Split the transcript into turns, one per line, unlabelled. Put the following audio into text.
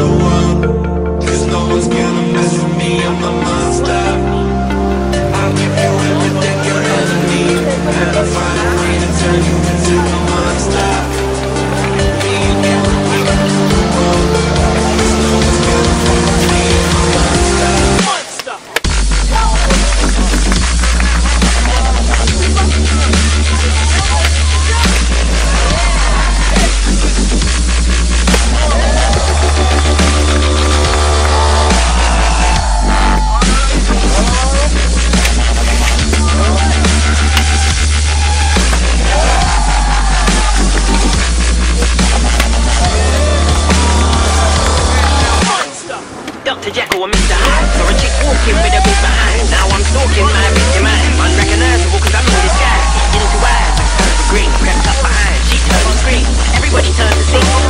the world, 'cause no one's gonna mess with me, I'm a monster. I'll give you everything you ever need, and I'll find a way to turn you into a monster. Me and you, we can rule the world, 'cause no one's gonna fuck with me, I'm a monster.
Dr. Jekyll and Mr. Hyde. Saw a chick walking with a big behind. Now I'm stalking my victim man. Unrecognizable cause I'm in disguise. Into eyes like green, crept up behind. She turned and screamed. Everybody turned to see.